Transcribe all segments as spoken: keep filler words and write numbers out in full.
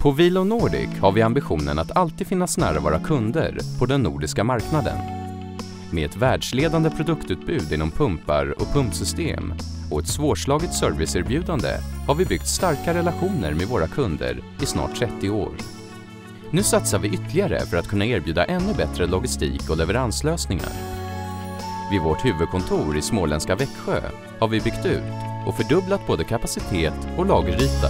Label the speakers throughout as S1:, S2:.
S1: På Vilo Nordic har vi ambitionen att alltid finnas nära våra kunder på den nordiska marknaden. Med ett världsledande produktutbud inom pumpar och pumpsystem och ett svårslaget serviceerbjudande har vi byggt starka relationer med våra kunder i snart trettio år. Nu satsar vi ytterligare för att kunna erbjuda ännu bättre logistik och leveranslösningar. Vid vårt huvudkontor i småländska Växjö har vi byggt ut och fördubblat både kapacitet och lageryta.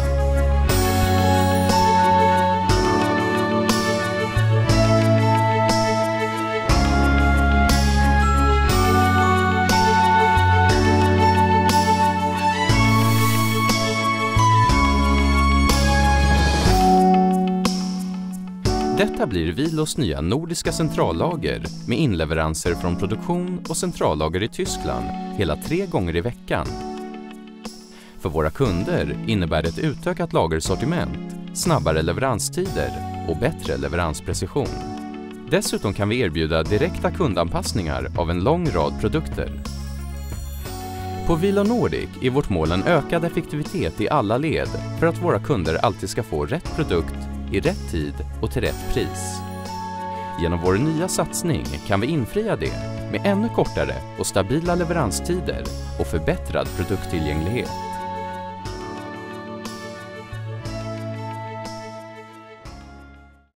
S1: Detta blir Vilos nya nordiska centrallager med inleveranser från produktion och centrallager i Tyskland hela tre gånger i veckan. För våra kunder innebär det ett utökat lagersortiment, snabbare leveranstider och bättre leveransprecision. Dessutom kan vi erbjuda direkta kundanpassningar av en lång rad produkter. På Vilo Nordic är vårt mål en ökad effektivitet i alla led för att våra kunder alltid ska få rätt produkt i rätt tid och till rätt pris. Genom vår nya satsning kan vi infria det med ännu kortare och stabila leveranstider och förbättrad produkttillgänglighet.